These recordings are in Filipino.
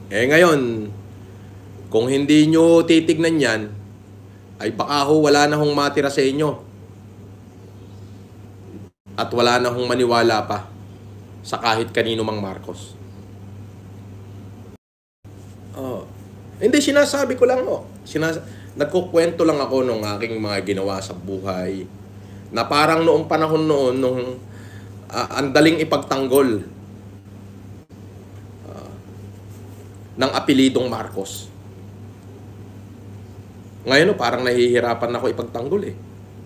Ngayon, kung hindi nyo titignan yan, ay baka ho wala na hong matira sa inyo. At wala na hong maniwala pa sa kahit kanino mang Marcos. Hindi, sinasabi ko lang ho. Nagkukwento lang ako nung aking mga ginawa sa buhay. Na parang noong panahon noon, nung ang daling ipagtanggol ng apelidong Marcos. Ngayon, parang nahihirapan ako ipagtanggol eh.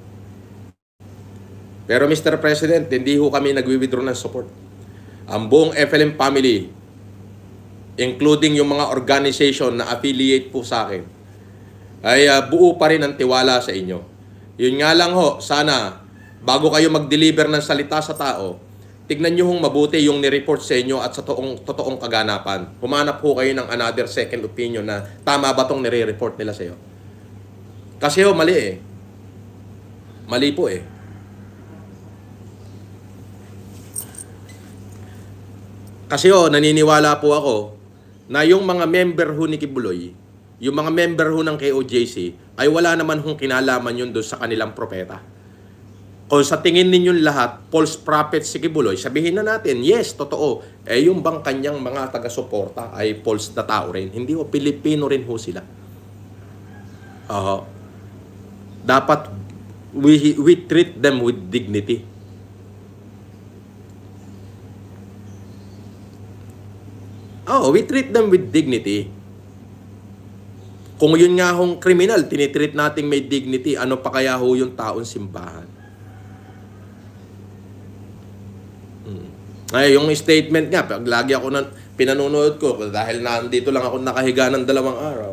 Pero Mr. President, hindi ho kami nagwi-withdraw ng support. Ang buong FLM family, including yung mga organization na affiliate po sa akin, ay buo pa rin ang tiwala sa inyo. Yun nga lang ho, sana, bago kayo mag-deliver ng salita sa tao, tignan nyo hong mabuti yung ni-report sa inyo at sa totoong kaganapan. Humanap ho kayo ng another second opinion na tama ba itong nire-report nila sa iyo. Kasi ho, mali eh. Mali po eh. Kasi ho, naniniwala po ako na yung mga member ho ni Kibuloy, yung mga member ho ng KOJC, ay wala naman hong kinalaman yun doon sa kanilang propeta. Kung sa tingin ninyong lahat, false prophet si Kibuloy, sabihin na natin, yes, totoo. Yung bang kanyang mga taga-suporta ay false na tao rin. Hindi ho, Pilipino rin ho sila. Dapat we treat them with dignity. We treat them with dignity. Kung yun nga hong kriminal, tinitreat nating may dignity, ano pa kaya ho yung taong simbahan? Yung statement nga, pag lagi ako pinanonood ko, dahil nandito lang ako nakahiga ng 2 araw,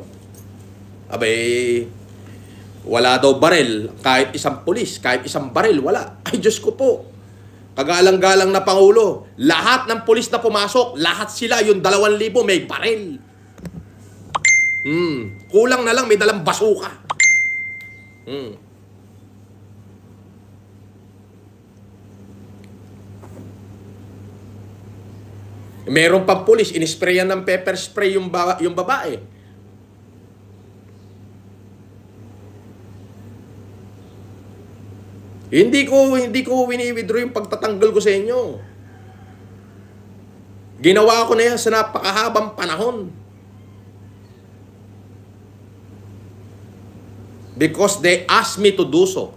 wala daw baril, kahit isang pulis, kahit isang baril, wala. Ay, Diyos ko po. Kagalang-galang na Pangulo, lahat ng pulis na pumasok, lahat sila, yung 2,000 may baril. Kulang na lang, may dalang basuka. Meron pang pulis, inisprayan ng pepper spray yung babae. Hindi ko wini-withdraw yung pagtatanggol ko sa inyo. Ginawa ko na yan sa napakahabang panahon. Because they asked me to do so.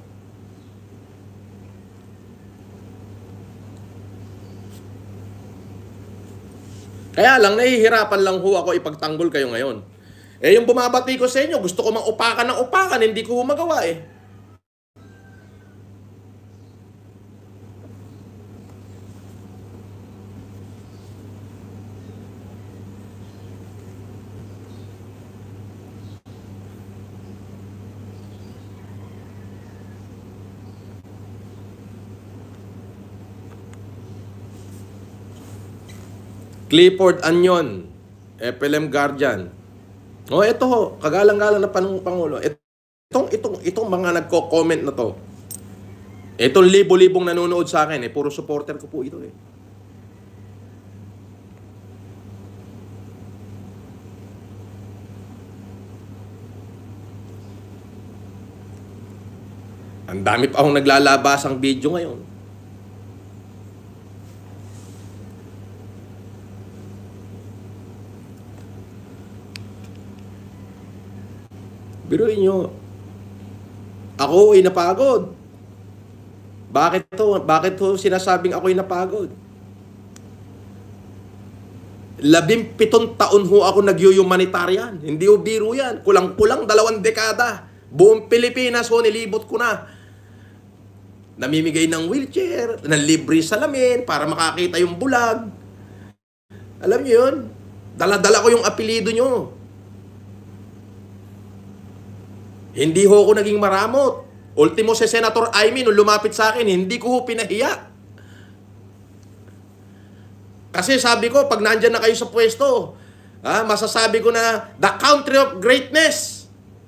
Kaya lang, nahihirapan lang ho ako ipagtanggol kayo ngayon. Yung bumabati ko sa inyo, gusto ko mang-upakan ng upakan, hindi ko magawa eh. Clifford Anyon, FLM Guardian. Ito ho, kagalang-galang na Pangulo. Itong mga nagko-comment na to. Itong libo-libong nanonood sa akin, puro supporter ko po ito eh. Ang dami pa akong naglalabasang video ngayon. Biruin nyo, ako ay napagod. Bakit to sinasabing ako'y napagod? 17 taon ho ako nag-humanitarian. Hindi ho biro yan. Kulang-kulang 2 dekada. Buong Pilipinas ho, nilibot ko na. Namimigay ng wheelchair, ng libre salamin para makakita yung bulag. Alam nyo yun? Dala-dala ko yung apelido nyo. Hindi ho ako naging maramot. Ultimo si Senator Amy nung lumapit sa akin, hindi ko ho pinahiya. Kasi sabi ko, pag nandyan na kayo sa pwesto, masasabi ko na, the country of greatness.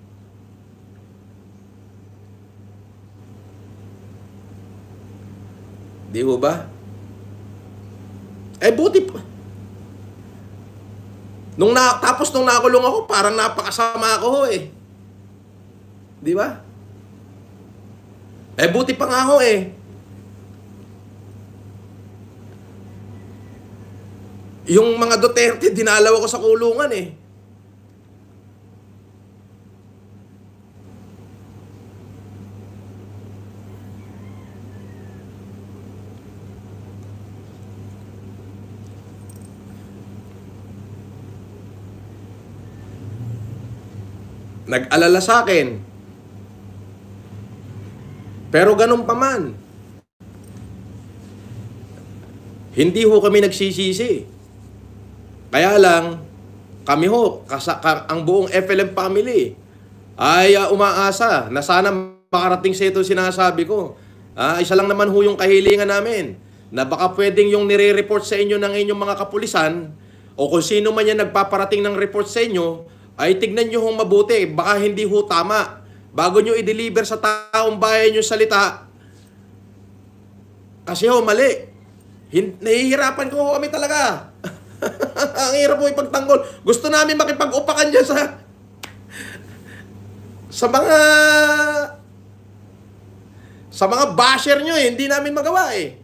Di ho ba? Buti pa. Tapos nung nakulong ako, parang napakasama ako ho eh. Di ba? Eh, buti pa nga ako eh. Yung mga Duterte, dinalaw ako sa kulungan eh. Nag-alala sa akin. Pero ganun pa man, hindi ho kami nagsisisi. Kaya lang, kami ho, ang buong FLM family, ay umaasa na sana makarating sa ito sinasabi ko. Isa lang naman ho yung kahilingan namin, na baka pwedeng yung nire-report sa inyo ng inyong mga kapulisan, o kung sino man yan nagpaparating ng report sa inyo, ay tignan nyo hong mabuti, baka hindi ho tama. Bago nyo i-deliver sa taong bayan yung salita, kasi ho, mali. Nahihirapan ko kami talaga. Ang hirap po ipagtanggol. Gusto namin makipag-upakan dyan sa mga basher nyo eh. Hindi namin magawa eh.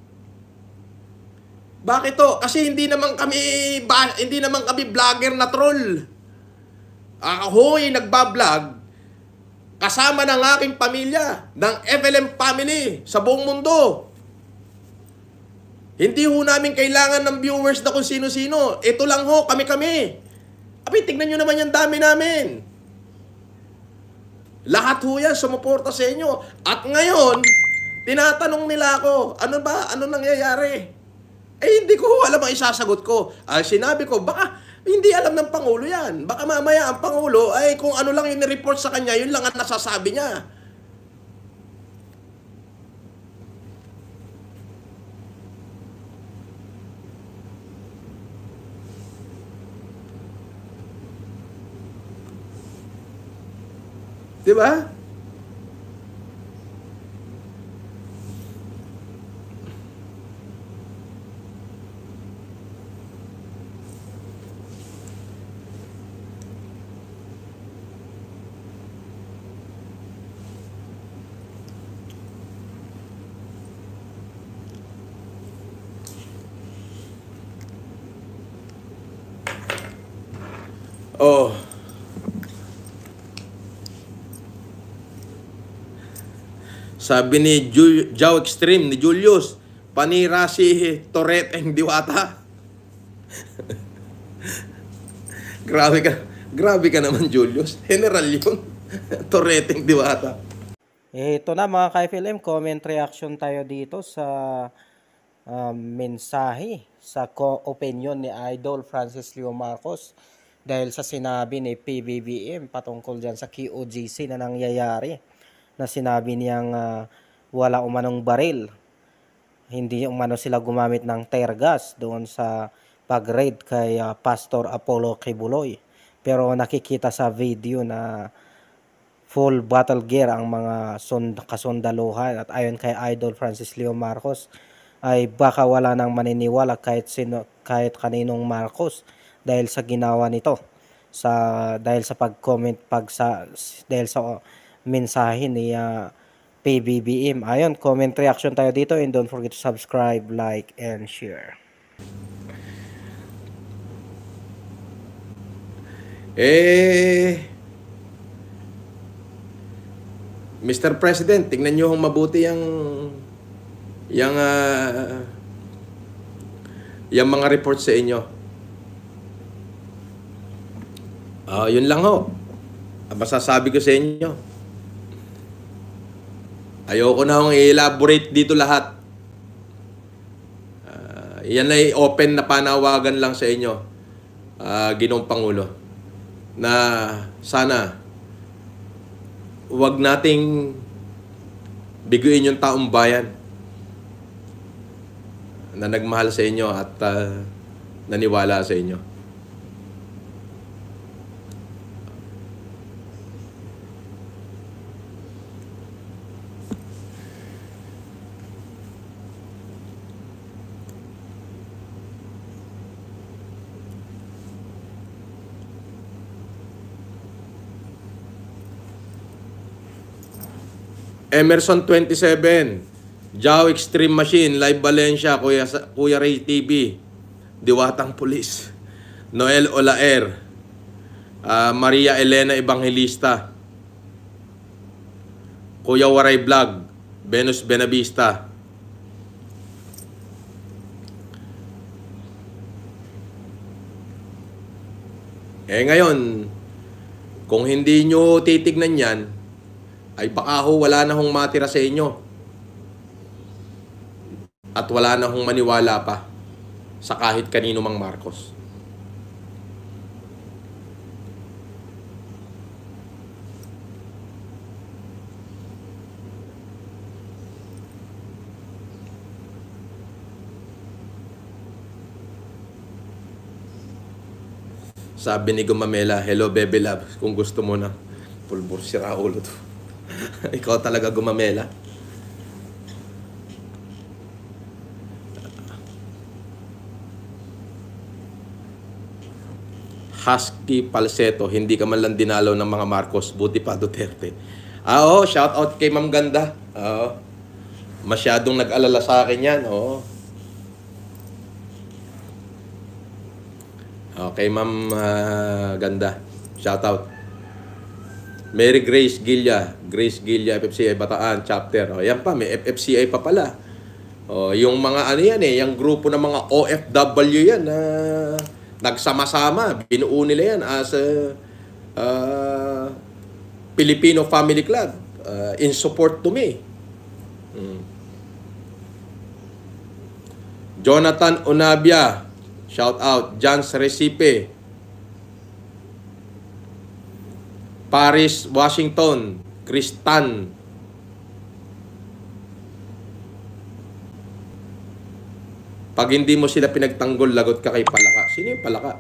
Bakit to? Kasi hindi naman kami vlogger na troll. Ako nagbablog kasama ng aking pamilya, ng FLM family sa buong mundo. Hindi ho namin kailangan ng viewers na kung sino-sino. Ito lang ho, kami-kami. Abi, tignan nyo naman yung dami namin. Lahat ho yan, sumuporta sa inyo. At ngayon, tinatanong nila ako, ano ba? Ano nangyayari? Eh, hindi ko alam ang isasagot ko. Sinabi ko, baka hindi alam ng Pangulo yan. Baka mamaya ang Pangulo, ay kung ano lang yung report sa kanya, yun lang ang nasasabi niya. Di ba? Oh. Sabi ni Jow Extreme, ni Julius, panira si Toreteng Diwata. Grabe ka naman, Julius. General yun. Toreteng Diwata. Ito na mga ka-FLM, comment reaction tayo dito sa mensahe, sa opinion ni Idol Francis Leo Marcos dahil sa sinabi ni PBBM patungkol dyan sa QOGC na nangyayari, na sinabi niyang wala umanong baril, hindi umano sila gumamit ng tear gas doon sa pag-raid kay Pastor Apollo Kibuloy. Pero nakikita sa video na full battle gear ang mga kasundaluhan, at ayon kay Idol Francis Leo Marcos ay baka wala nang maniniwala kahit kaninong Marcos dahil sa ginawa nito, dahil sa pag-comment dahil sa mensahe ni PBBM. Ayon, comment reaction tayo dito, and don't forget to subscribe, like, and share. Mr. President, tingnan nyo kung mabuti yung mga report sa inyo. Yun lang ho. Masasabi ko sa inyo. Ayoko na akong i-elaborate dito lahat. Yan ay open na panawagan lang sa inyo, Ginoong Pangulo, na sana huwag nating biguin yung taong bayan na nagmahal sa inyo at naniwala sa inyo. Emerson 27, Jao Extreme Machine, Live Valencia, Kuya Ray TV, Diwatang Pulis, Noel Olaer, Maria Elena Evangelista, Kuya Waray Vlog, Venus Benavista. Ngayon, kung hindi nyo titignan yan, ay baka ho wala na hong matira sa inyo. At wala na hong maniwala pa sa kahit kanino mang Marcos. Sabi ni Gumamela, hello baby love, kung gusto mo na. Pulbur si Raulo to. Ikaw talaga Gumamela. Husky Palseto, hindi ka man lang dinalaw ng mga Marcos, buti pa Duterte. Oo, shout out kay Ma'am Ganda. Oo. Masyadong nag-alala sa akin yan. Oo. Okay, Ma'am Ganda. Shout out. Mary Grace Gilla, FFCI Bataan chapter. O, yan pa, may FFCI pa pala. O, yung mga ano yan yung grupo ng mga OFW yan na nagsama-sama, binuo nila yan as a Filipino Family Club in support to me. Jonathan Onabia, shout out. John's Recipe, Paris, Washington, Kristan, pag hindi mo sila pinagtanggol, lagot ka kay Palaka. Sino yung Palaka?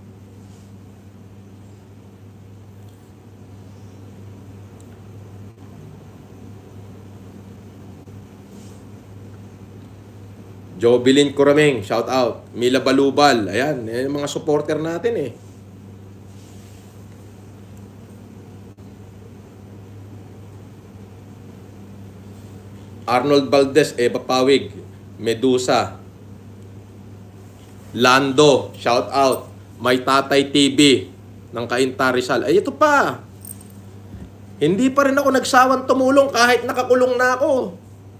Jobilin Kurameng, shout out. Mila Balubal, ayan, yung mga supporter natin Arnold Valdez, Eva Pawig, Medusa, Lando, shout out. May Tatay TV ng Cainta Rizal. Ay, ito pa. Hindi pa rin ako nagsawang tumulong kahit nakakulong na ako.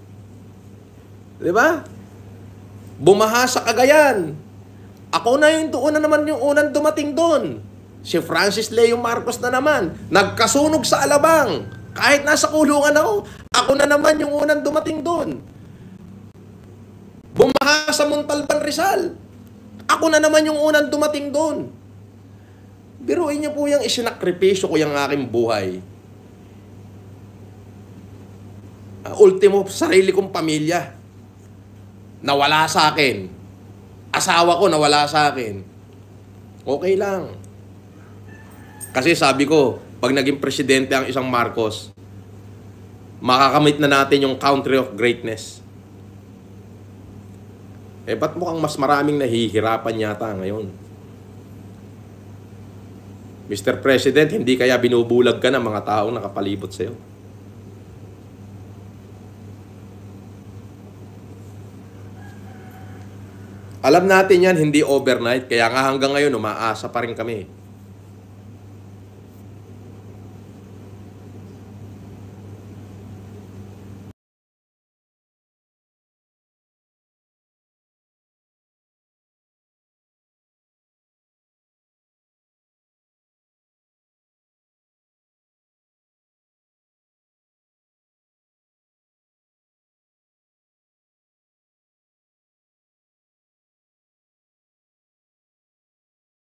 Di ba? Bumaha sa Cagayan. Ako na naman yung unang dumating doon. Si Francis Leo Marcos na naman. Nagkasunog sa Alabang. Kahit nasa kulungan ako na naman yung unang dumating doon. Bumaha sa Montalban Rizal. Ako na naman yung unang dumating doon. Biruin niyo po yung isinakripisyo ko yung aking buhay. Ultimo, sarili kong pamilya. Nawala sa akin. Asawa ko nawala sa akin. Okay lang. Kasi sabi ko, pag naging presidente ang isang Marcos, makakamit na natin yung country of greatness. Ba't mukhang mas maraming nahihirapan yata ngayon? Mr. President, hindi kaya binubulag ka ng mga taong nakapalibot sa'yo? Alam natin yan, hindi overnight. Kaya nga hanggang ngayon, umaasa pa rin kami.